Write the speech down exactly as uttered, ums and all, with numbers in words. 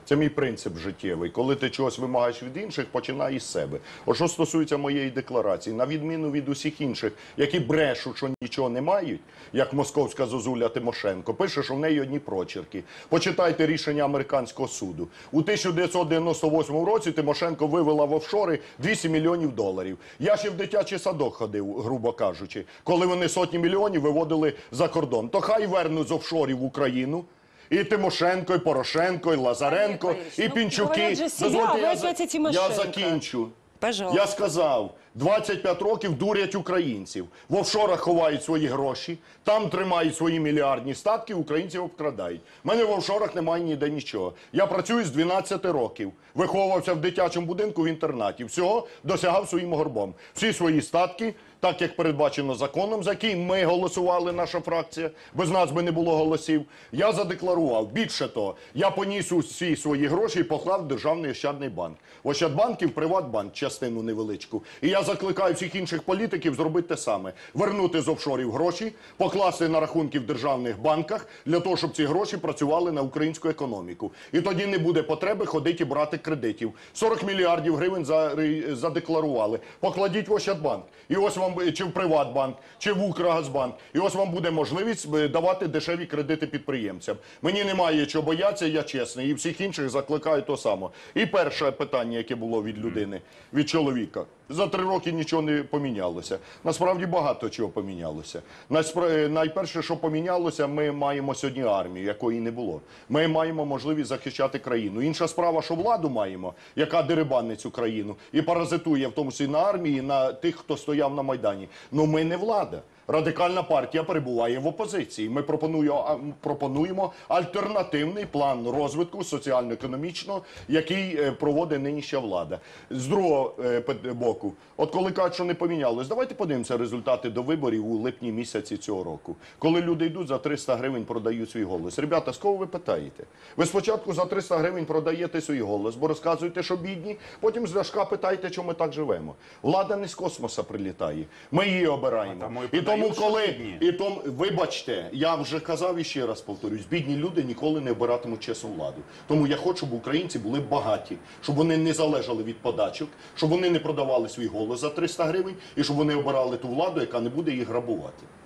Це мій принцип життєвий. Коли ти чогось вимагаєш від інших, починай із себе. От що стосується моєї декларації, на відміну від усіх інших, які брешуть, що нічого не мають, як московська зозуля Тимошенко, пише, що в неї одні прочерки. Почитайте рішення американського суду. У тисяча дев'ятсот дев'яносто восьмому році Тимошенко вивела в офшори двісті мільйонів доларів. Я ще в дитячий садок ходив, грубо кажучи, коли вони сотні мільйонів виводили за кордон. То хай вернуть з офшорів в Україну. І Тимошенко, і Порошенко, і Лазаренко, Олег і ну, Пінчуки. Дозвольте, я, за... я закінчу. Пожалуйста. Я сказав, двадцять п'ять років дурять українців. В офшорах ховають свої гроші, там тримають свої мільярдні статки, українців обкрадають. У мене в офшорах немає ніде нічого. Я працюю з дванадцяти років. Виховувався в дитячому будинку в інтернаті. Всього досягав своїм горбом. Всі свої статки, так як передбачено законом, за який ми голосували, наша фракція, без нас би не було голосів, я задекларував. Більше того, я поніс усі свої гроші і поклав в Державний ощадний банк. В Ощадбанк і в Приватбанк частину невеличку. І я закликаю всіх інших політиків зробити те саме. Вернути з офшорів гроші, покласти на рахунки в державних банках, для того, щоб ці гроші працювали на українську економіку. І тоді не буде потреби ходити і брати кредитів. сорок мільярдів гривень задекларували. Покладіть в Ощадбанк. І ось вам, чи в Приватбанк, чи в Укргазбанк. І ось вам буде можливість давати дешеві кредити підприємцям. Мені немає чого боятися, я чесний. І всіх інших закликаю то само. І перше питання, яке було від людини, від чоловіка. За три роки нічого не помінялося. Насправді багато чого помінялося. Найперше, що помінялося, ми маємо сьогодні армію, якої не було. Ми маємо можливість захищати країну. Інша справа, що владу маємо, яка дерибанить цю країну і паразитує в тому числі на армії, на тих, хто стояв на Майдані. Ну ми не влада. Радикальна партія перебуває в опозиції. Ми пропонуємо, пропонуємо альтернативний план розвитку соціально-економічного, який проводить нинішня влада. З другого боку, от коли кажуть, що не помінялось, давайте подивимося результати до виборів у липні місяці цього року. Коли люди йдуть за триста гривень, продають свій голос. Ребята, з кого ви питаєте? Ви спочатку за триста гривень продаєте свій голос, бо розказуєте, що бідні, потім з Ляшка питаєте, чому ми так живемо. Влада не з космоса прилітає. Ми її обираємо. І тому, коли, і тому, вибачте, я вже казав і ще раз повторюсь, бідні люди ніколи не обиратимуть чесну владу. Тому я хочу, щоб українці були багаті, щоб вони не залежали від подачок, щоб вони не продавали свій голос за триста гривень і щоб вони обирали ту владу, яка не буде їх грабувати.